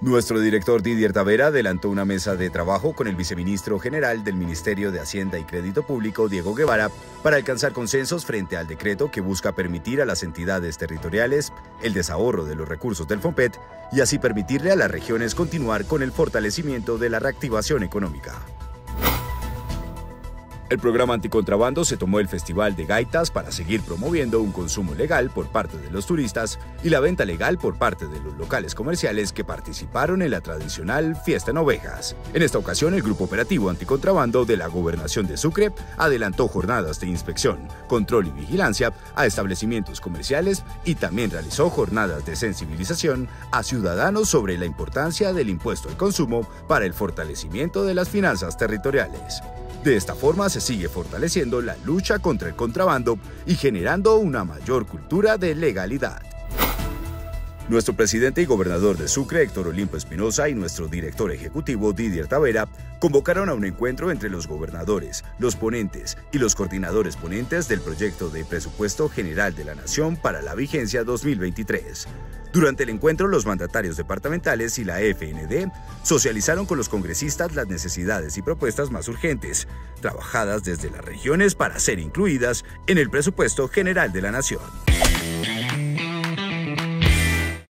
Nuestro director Didier Tavera adelantó una mesa de trabajo con el viceministro general del Ministerio de Hacienda y Crédito Público, Diego Guevara, para alcanzar consensos frente al decreto que busca permitir a las entidades territoriales el desahorro de los recursos del FOMPET y así permitirle a las regiones continuar con el fortalecimiento de la reactivación económica. El programa anticontrabando se tomó el Festival de Gaitas para seguir promoviendo un consumo legal por parte de los turistas y la venta legal por parte de los locales comerciales que participaron en la tradicional Fiesta en Ovejas. En esta ocasión, el Grupo Operativo Anticontrabando de la Gobernación de Sucre adelantó jornadas de inspección, control y vigilancia a establecimientos comerciales y también realizó jornadas de sensibilización a ciudadanos sobre la importancia del impuesto al consumo para el fortalecimiento de las finanzas territoriales. De esta forma se sigue fortaleciendo la lucha contra el contrabando y generando una mayor cultura de legalidad. Nuestro presidente y gobernador de Sucre, Héctor Olimpo Espinosa, y nuestro director ejecutivo, Didier Tavera, convocaron a un encuentro entre los gobernadores, los ponentes y los coordinadores ponentes del proyecto de presupuesto general de la Nación para la vigencia 2023. Durante el encuentro, los mandatarios departamentales y la FND socializaron con los congresistas las necesidades y propuestas más urgentes, trabajadas desde las regiones para ser incluidas en el presupuesto general de la Nación.